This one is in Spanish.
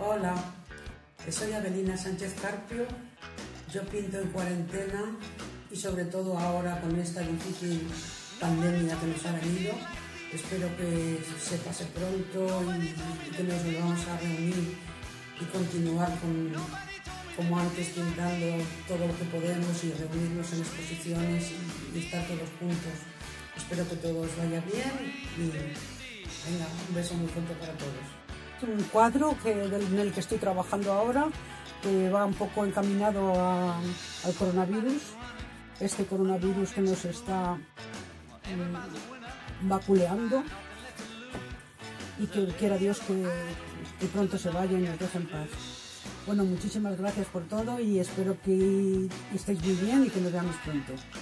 Hola, soy Avelina Sánchez Carpio, yo pinto en cuarentena y sobre todo ahora con esta difícil pandemia que nos ha venido. Espero que se pase pronto y que nos volvamos a reunir y continuar como antes pintando todo lo que podemos y reunirnos en exposiciones y estar todos juntos. Espero que todo os vaya bien y venga, un beso muy fuerte para todos. Un cuadro en el que estoy trabajando ahora, que va un poco encaminado al coronavirus, este coronavirus que nos está vaculeando, y que quiera Dios que pronto se vaya y nos deje en paz. Bueno, muchísimas gracias por todo y espero que estéis muy bien y que nos veamos pronto.